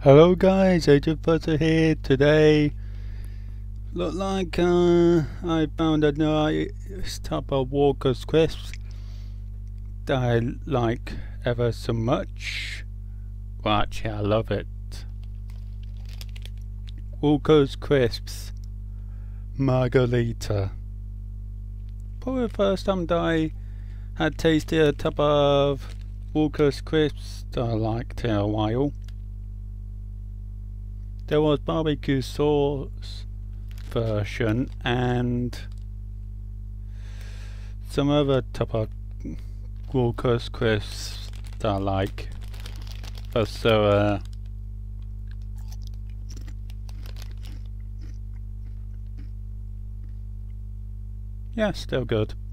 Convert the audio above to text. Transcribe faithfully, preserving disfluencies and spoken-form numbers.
Hello guys, Agent Butter here. Today, look like uh, I found a nice type of Walker's crisps that I like ever so much. Well, actually, I love it. Walker's crisps, Margherita. Probably the first time that I had tasted a type of Walker's crisps that I liked in a while. There was barbecue sauce version and some other type of Walker's crisps that I like. But so uh yeah, still good.